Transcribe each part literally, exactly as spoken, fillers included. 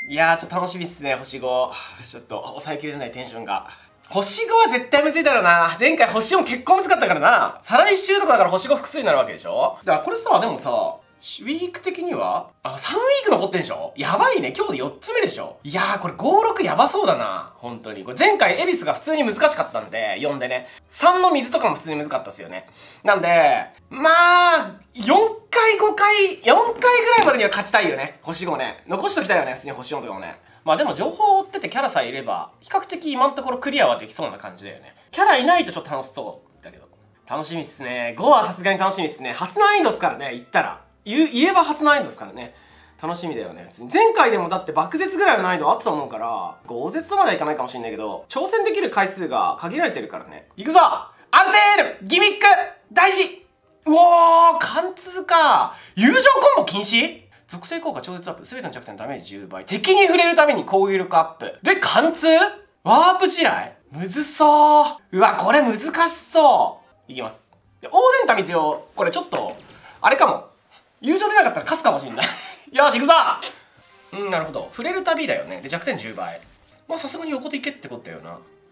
いやーちょっと楽しみっすね。星ごちょっと抑えきれないテンションが。星ごは絶対むずいだろうな。前回星よん結構むずかったからな。再来週とかだから星ご複数になるわけでしょ。だからこれさ、でもさ、ウィーク的にはあ、さんウィーク残ってんでしょ。やばいね。今日でよっつめでしょ。いやーこれご、ろくやばそうだな。本当に。これ前回恵比寿が普通に難しかったんで、よんでね。さんの水とかも普通に難かったっすよね。なんで、まあ、よんかいごかい、よんかいぐらいまでには勝ちたいよね。星ごね。残しときたいよね。普通に星よんとかもね。まあでも情報を追っててキャラさえいれば、比較的今のところクリアはできそうな感じだよね。キャラいないとちょっと楽しそうだけど。楽しみっすね。ごはさすがに楽しみっすね。初難易度っすからね、言ったら。言言えば初難易度ですからね。楽しみだよね。普通に前回でもだって爆絶ぐらいの難易度あったと思うから、豪絶とまではいかないかもしれないけど、挑戦できる回数が限られてるからね。いくぞ、アルゼールギミック大事。うおー、貫通か。友情コンボ禁止。属性効果超絶アップ。全ての弱点ダメージじゅうばい。敵に触れるために攻撃力アップ。で、貫通ワープ地雷むずそう。うわ、これ難しそう。いきます。で、オーデンタミツヨ、これちょっと、あれかも。友情出なかったら勝つかもしんない。よし、行くぞ。うん、なるほど。触れるたびだよね。で、弱点じゅうばい。まあ、さすがに横でいけってことだよな。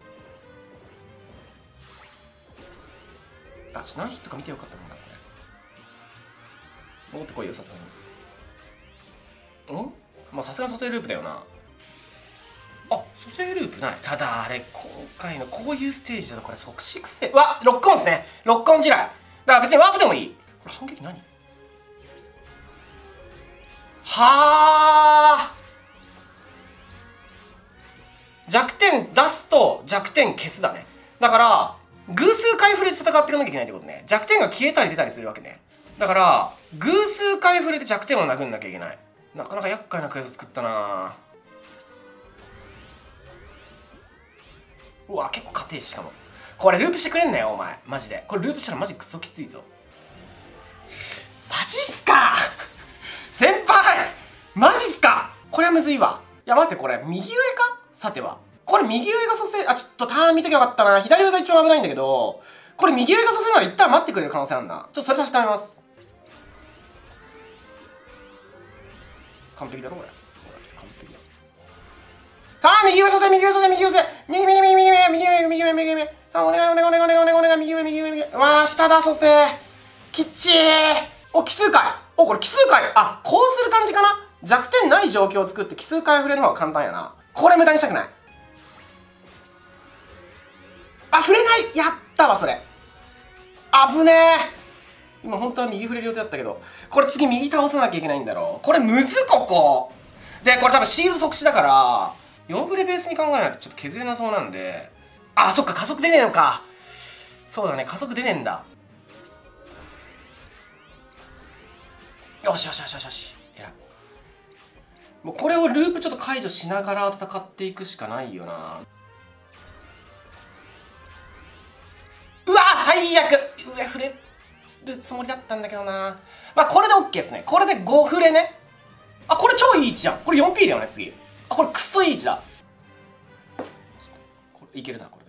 あ、ちょっと何ヒットか見てよかったもんな、これ。戻ってこいよ、さすがに。んまあ、さすがに蘇生ループだよな。あ、蘇生ループない。ただ、あれ、今回のこういうステージだと、これ、即死ステージ。うわ、ロックオンですね。ロックオン地雷。だから別にワープでもいい。これ、反撃何はあ。弱点出すと弱点消すだね。だから偶数回触れで戦っていかなきゃいけないってことね。弱点が消えたり出たりするわけね。だから偶数回触れで弱点を殴んなきゃいけない。なかなか厄介なクエスト作ったな。うわ結構硬いし。しかもこれループしてくれんなよお前マジで。これループしたらマジクソきついぞ。マジっすか先輩マジっすか。これはむずいわ。いや待って、これ右上か。さてはこれ右上が蘇生。あ、ちょっとターン見ときゃよかったな。左上が一番危ないんだけど、これ右上が蘇生なら一旦待ってくれる可能性あるな。ちょっとそれ確かめます。完璧だろこれ。完璧だ。ターン右上蘇生、右上蘇生、右上蘇生、右右右右右右右右右右右。あ、お願いお願いお願いお願いお願いお願い。右上右上右上。うわー下だ蘇生。きっちー。お奇数回。おこれ奇数回。あ、こうする感じかな。弱点ない状況を作って奇数回触れるのが簡単やな。これ無駄にしたくない。あ、触れない。やったわそれ。あぶねえ。今本当は右触れる予定だったけど、これ次右倒さなきゃいけないんだろう。これむずここで。これ多分シールド即死だからよん触れベースに考えないとちょっと削れなそうなんで。あ、そっか加速出ねえのか。そうだね、加速出ねえんだ。よしよしよしよしよし。えらい。もうこれをループちょっと解除しながら戦っていくしかないよな。うわー最悪。上触れるつもりだったんだけどな。まあこれで OK ですね。これでご触れね。あ、これ超いい位置じゃん。これ よんピー だよね次。あ、これクソいい位置だ。これいけるなこれで。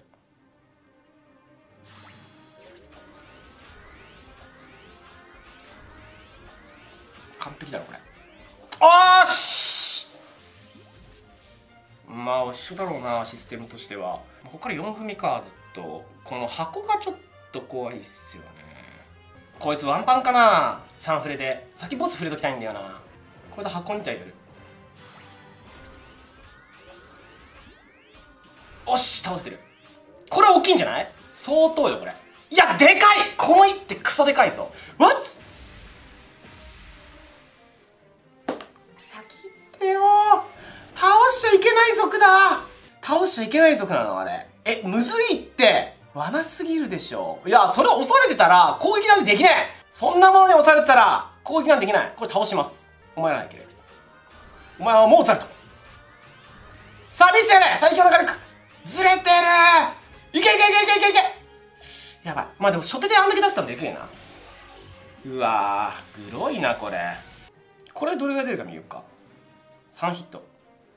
完璧だろこれ。あーしまあ一緒だろうなシステムとしては。ここからよん踏みか。ずっとこの箱がちょっと怖いっすよね。こいつワンパンかな。さん触れで先ボス触れときたいんだよな。これで箱に体やる。おし倒せてる。これ大きいんじゃない。相当よこれ。いやでかい。この一手クソでかいぞ。ワッツ先行ってよ。倒しちゃいけない族だ。倒しちゃいけない族なのあれ。えむずいって。罠すぎるでしょ。いやそれ押されてたら攻撃なんてできない。そんなものに押されてたら攻撃なんてできない。これ倒します。お前らいける。お前はモーツァルト。さあ見せてやれ最強の火力。ずれてる。いけいけいけいけいけいけ。やばい。まあでも初手であんだけ出せたんででけえな。うわーグロいなこれ。これどれが出るか見ようか。さんヒット。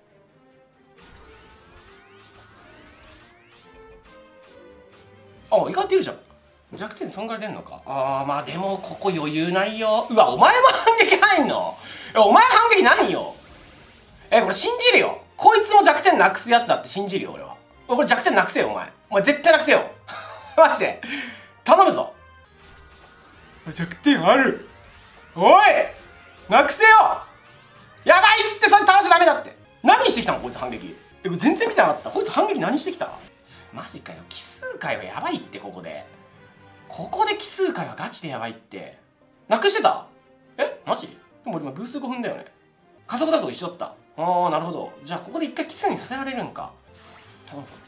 あ、意外といるじゃん。弱点そんぐらい出んのか。あーまあでもここ余裕ないよ。うわお前も反撃入んの。お前反撃何よ。 え、これ信じるよ。こいつも弱点なくすやつだって信じるよ、俺は。これ弱点なくせよ、お前。お前絶対なくせよ。マジで。頼むぞ。弱点ある。おいなくせよ。やばいって、それ倒しちゃダメだって。何してきたのこいつ反撃。え、これ全然見てなかった。こいつ反撃何してきた。マジかよ。奇数回はやばいって、ここで。ここで奇数回はガチでやばいって。なくしてた。え、マジ。でも俺今偶数ごふんだよね。加速だと一緒だった。ああ、なるほど。じゃあここで一回奇数にさせられるんか。頼むぞ。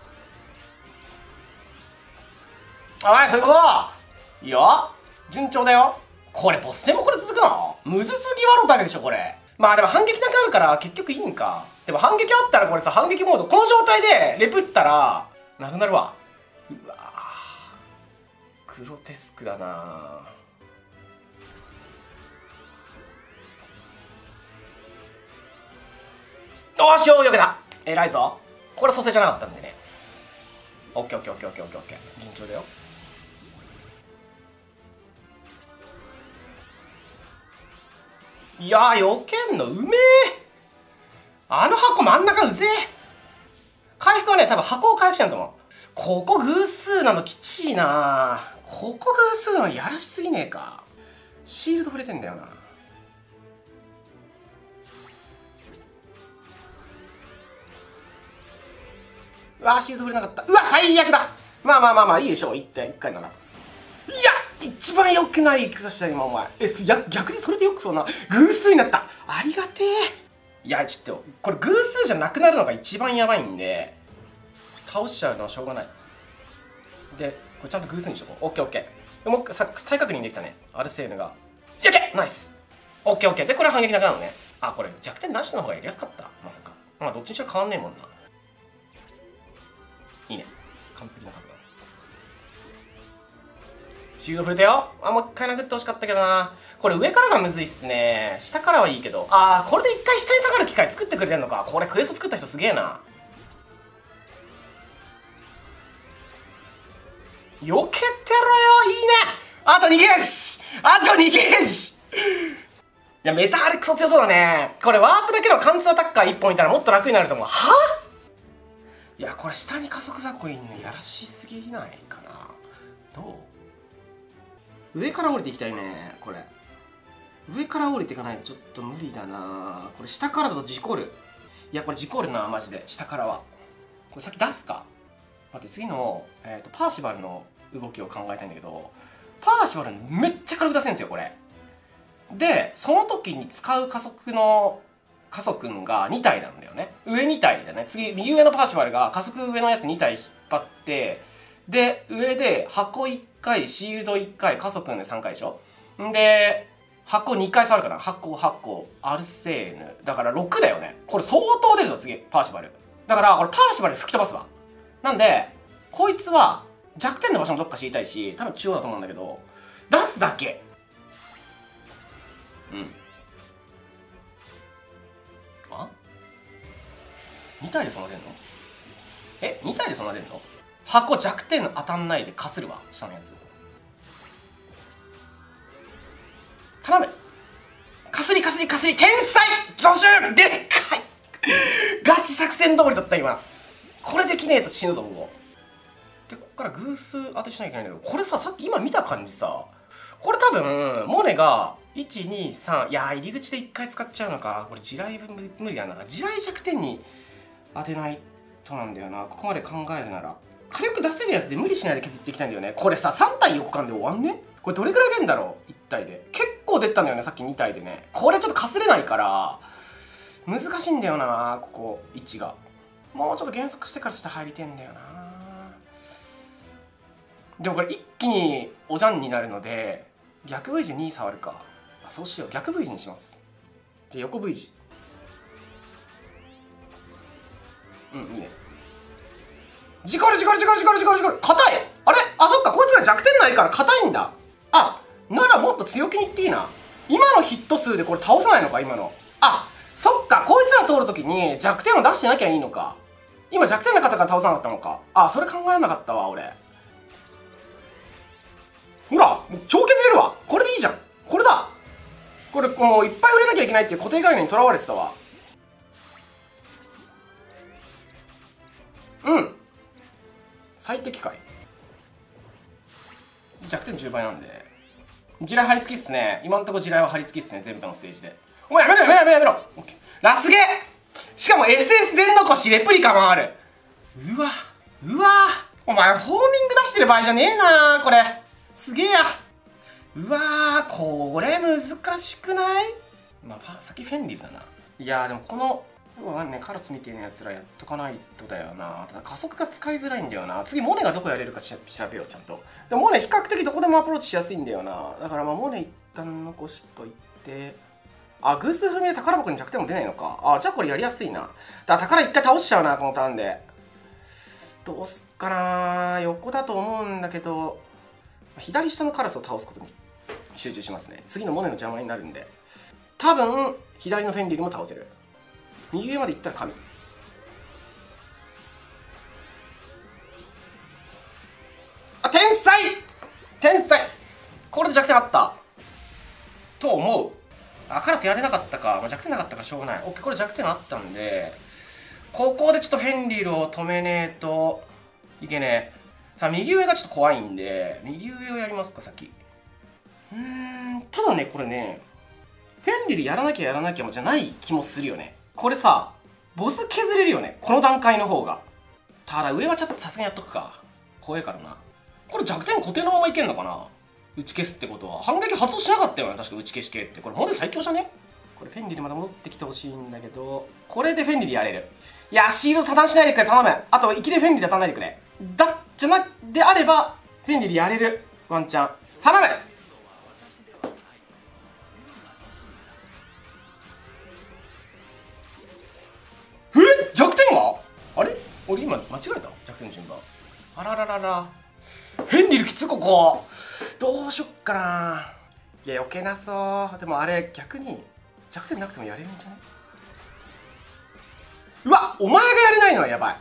おい、そういうこといいよ。順調だよ。これボス戦もこれ続くのむずすぎわろたでしょこれ。まあでも反撃なくなるから結局いいんか。でも反撃あったらこれさ、反撃モードこの状態でレプったらなくなるわ。うわー、グロテスクだな。よしよ、よけた。偉いぞ。これ蘇生じゃなかったんでね。オッケーオッケーオッケーオッケーオッケーオッケー。順調だよ。いやー、よけんのうめえ。あの箱真ん中うぜえ。回復はね、多分箱を回復してんと思う。ここ偶数なのきちいな。ここ偶数なのやらしすぎねえか。シールド触れてんだよな。うわー、シールド触れなかった。うわ、最悪だ。まあまあまあまあいいでしょう。いってんいっかいなら。いや、一番良くないくだした今お前。え、や逆にそれでよくそうな偶数になった。ありがてえ。いやちょっとこれ偶数じゃなくなるのが一番やばいんで倒しちゃうのはしょうがない。でこれちゃんと偶数にしとこう。オッケーオッケー。もう再確認できたね。アルセーヌがやけナイス。オッケーオッケー。でこれは反撃なくなるのね。あ、これ弱点なしの方がやりやすかった。まさかまあどっちにしろ変わんねえもんな。いいね、完璧な角度。シールド触れたよ。あ、もう一回殴ってほしかったけどな。これ上からがむずいっすね。下からはいいけど。あー、これで一回下に下がる機械作ってくれてんのか。これクエスト作った人すげえな。よけてろよ。いいね。あとにゲージあとにゲージいやメタールクソ強そうだね。これワープだけの貫通アタッカーいっぽんいたらもっと楽になると思う。はいやこれ下に加速雑魚いんのやらしすぎないかな。どう上から降りていきたいね。これ上から降りていかないとちょっと無理だな。これ下からだと事故る。いやこれ事故るなマジで。下からはこれ先出すか。待って次の、えー、とパーシバルの動きを考えたいんだけど、パーシバルめっちゃ軽く出せるんですよこれで。その時に使う加速の加速んがに体なんだよね。上に体だね。次右上のパーシバルが加速上のやつに体引っ張って、で上で箱いっかいシールドいっかい加速んでさんかいでしょ。んで箱にかい触るかな。箱箱アルセーヌだからろくだよね。これ相当出るぞ次パーシバル。だからこれパーシバル吹き飛ばすわ。なんでこいつは弱点の場所もどっか知りたいし、多分中央だと思うんだけど出すだけ。うん。あに体でそんな出んの。えに体でそんな出んの。箱弱点当たんないでかするわ下のやつ。頼む。かすりかすりかすり天才助手でっかいガチ作戦通りだった今。これできねえと死ぬぞ僕も。でこっから偶数当てしなきゃいけないんだけど、これささっき今見た感じさ、これ多分モネがいちにさん、いや入り口でいっかい使っちゃうのか。これ地雷無理だな。地雷弱点に当てないとなんだよな。ここまで考えるなら火力出せるやつで無理しないで削っていきたいんだよね。これささん体横間で終わんね。これどれくらい出んだろういち体で。結構出たんだよねさっきに体でね。これちょっとかすれないから難しいんだよな。ここいちがもうちょっと減速してから下入りてんだよな。でもこれ一気におじゃんになるので逆 V 字に触るか。あそうしよう。逆 V 字にします。で横 V 字。うんいいね。ジカルジカルジカルジカルジカルジカル硬い。あれあそっかこいつら弱点ないから硬いんだ。あならもっと強気にいっていいな。今のヒット数でこれ倒さないのか今の。あそっかこいつら通るときに弱点を出してなきゃいいのか。今弱点なかったから倒さなかったのか。あそれ考えなかったわ俺。ほらもう超削れるわ。これでいいじゃん。これだ。これもういっぱい売れなきゃいけないっていう固定概念にとらわれてたわ。 最適解。弱点じゅうばいなんで地雷張り付きっすね。今んとこ地雷は張り付きっすね、全部のステージで。お前やめろやめろやめろやめろ。オッケー。ラスゲー、しかも エスエス 全残しレプリカもある。うわうわお前ホーミング出してる場合じゃねえなこれ。すげえや。うわーこれ難しくない？まあ先フェンリルだな。いやーでもこのよくわかんねえカラスみたいなやつらやっとかないとだよな。ただ加速が使いづらいんだよな。次モネがどこやれるか調べようちゃんと。でもモネ比較的どこでもアプローチしやすいんだよな。だからまあモネ一旦残しといて、あ偶数踏みで宝箱に弱点も出ないのか。あじゃあこれやりやすいな。だから宝一回倒しちゃうなこのターンで。どうすっかな。横だと思うんだけど左下のカラスを倒すことに集中しますね。次のモネの邪魔になるんで多分左のフェンリルも倒せる。右上まで行ったら神。あ天才天才。これで弱点あったと思う。あカラスやれなかったか、まあ、弱点なかったかしょうがない。オッケーこれ弱点あったんでここでちょっとフェンリルを止めねえといけねえ。さあ右上がちょっと怖いんで右上をやりますか先。うーんただねこれねフェンリルやらなきゃやらなきゃもじゃない気もするよね。これさボス削れるよねこの段階の方が。ただ上はちょっとさすがにやっとくか。怖いからな。これ弱点固定のままいけんのかな。打ち消すってことは反撃発動しなかったよね確か打ち消し系って。これモネ最強じゃね。これフェンリルまで戻ってきてほしいんだけどこれでフェンリルやれる。いやシールド多段しないでくれ頼む。あと息でフェンリル当たんないでくれ。だじゃなであればフェンリルやれるワンチャン頼む。え弱点はあれ俺今間違えた弱点の順番。あららららフェンリルきつここどうしよっかな。いや避けなそう。でもあれ逆に弱点なくてもやれるんじゃね。うわお前がやれないのはやばい。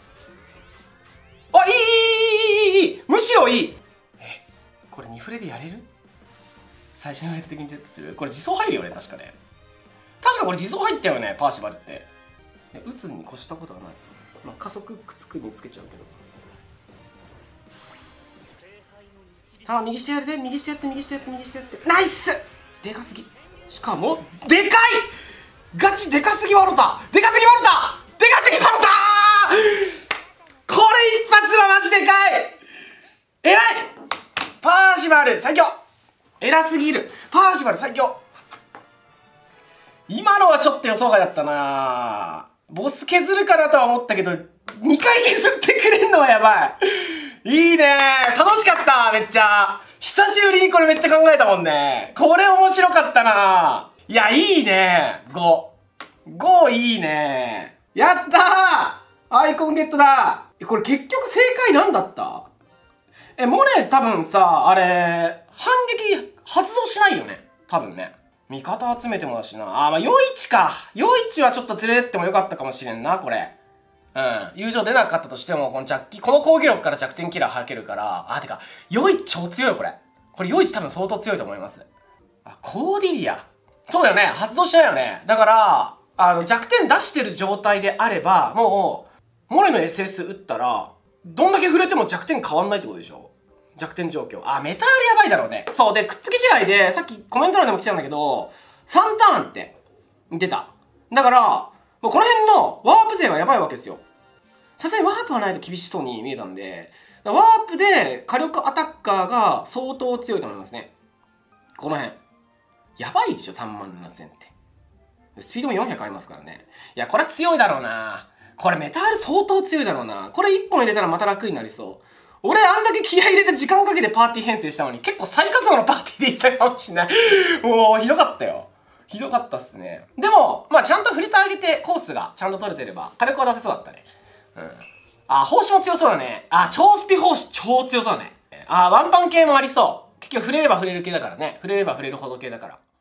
あいいいいいいいいいむしろいい。えこれにフレでやれる。最初のフレ的にデッドする。これ自走入るよね確かね。確かこれ自走入ったよねパーシバルって。打つに越したことはない。まあ、加速くっつくにつけちゃうけど。ただ右下やれて右下やって右下やって右下やってナイス。でかすぎ。しかもでかいガチでかすぎワロタでかすぎワロタでかすぎワロタこれ一発はマジでかい。えらいパーシバル最強。えらすぎるパーシバル最強。今のはちょっと予想外だったな。ボス削るかなとは思ったけどにかい削ってくれんのはやばい。いいね楽しかっためっちゃ。久しぶりにこれめっちゃ考えたもんね。これ面白かったな。いやいいねご。ごいいね。やったーアイコンゲットだ。これ結局正解なんだった。えモネ多分さあれ反撃発動しないよね多分ね。味方集めてもだしな。あーまあよいちか。よいちはちょっと連れてってもよかったかもしれんなこれ。うん、友情出なかったとしてもこの弱この攻撃力から弱点キラー吐けるから。あてかよいち超強いよこれ。これよいち多分相当強いと思います。あコーディリアそうだよね発動しないよね。だからあの弱点出してる状態であればもうモネの エスエス 打ったらどんだけ触れても弱点変わんないってことでしょ。弱点状況。あメタールやばいだろうね。そうでくっつき地雷でさっきコメント欄でも来てたんだけどさんターンって出た。だからもうこの辺のワープ勢がやばいわけですよ。さすがにワープはないと厳しそうに見えたんでワープで火力アタッカーが相当強いと思いますね。この辺やばいでしょさんまんななせんってスピードもよんひゃくありますからね。いやこれは強いだろうな。これメタール相当強いだろうな。これいっぽん入れたらまた楽になりそう。俺あんだけ気合い入れて時間かけてパーティー編成したのに結構最下層のパーティーでいったかもしれないもうひどかったよひどかったっすね。でもまあちゃんと振りてあげてコースがちゃんと取れてれば火力は出せそうだったね。うんあ奉仕も強そうだね。あ超スピ奉仕超強そうだね。あワンパン系もありそう。結局触れれば触れる系だからね。触れれば触れるほど系だから。